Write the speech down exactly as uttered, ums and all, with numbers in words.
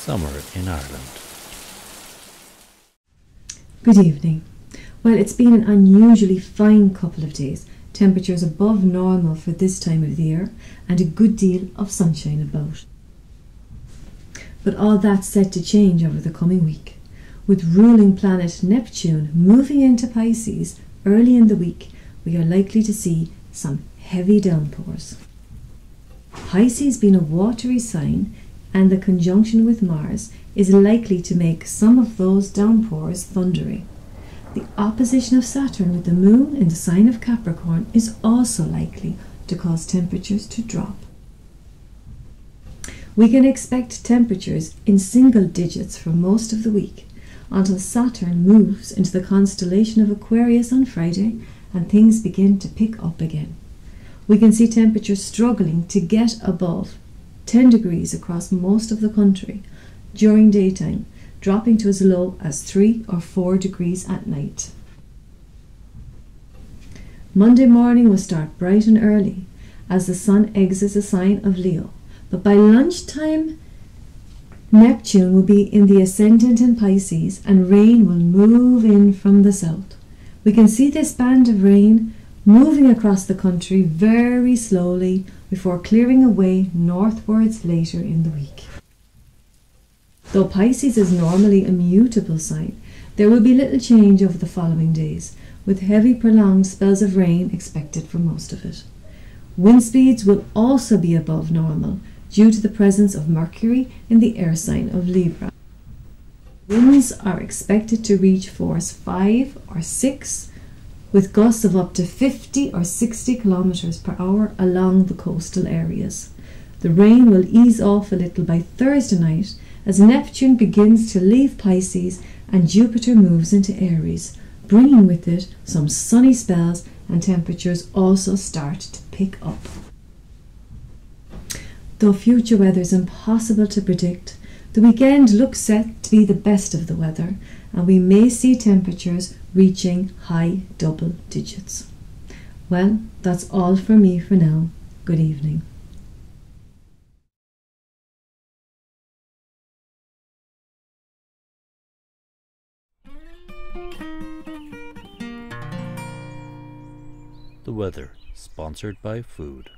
summer in Ireland. Good evening. Well, it's been an unusually fine couple of days. Temperatures above normal for this time of the year and a good deal of sunshine about. But all that's set to change over the coming week, with ruling planet Neptune moving into Pisces early in the week. We are likely to see some heavy downpours. Pisces being a watery sign, and the conjunction with Mars is likely to make some of those downpours thundery. The opposition of Saturn with the Moon in the sign of Capricorn is also likely to cause temperatures to drop. We can expect temperatures in single digits for most of the week until Saturn moves into the constellation of Aquarius on Friday and things begin to pick up again. We can see temperatures struggling to get above ten degrees across most of the country during daytime, dropping to as low as three or four degrees at night. Monday morning will start bright and early as the sun exits the sign of Leo, but by lunchtime Neptune will be in the ascendant in Pisces and rain will move in from the south. We can see this band of rain moving across the country very slowly before clearing away northwards later in the week. Though Pisces is normally a mutable sign, there will be little change over the following days, with heavy prolonged spells of rain expected for most of it. Wind speeds will also be above normal due to the presence of Mercury in the air sign of Libra. Winds are expected to reach force five or six, with gusts of up to fifty or sixty kilometers per hour along the coastal areas. The rain will ease off a little by Thursday night as Neptune begins to leave Pisces and Jupiter moves into Aries, bringing with it some sunny spells, and temperatures also start to pick up. Though future weather is impossible to predict, the weekend looks set to be the best of the weather, and we may see temperatures reaching high double digits. Well, that's all from me for now. Good evening. The weather, sponsored by food.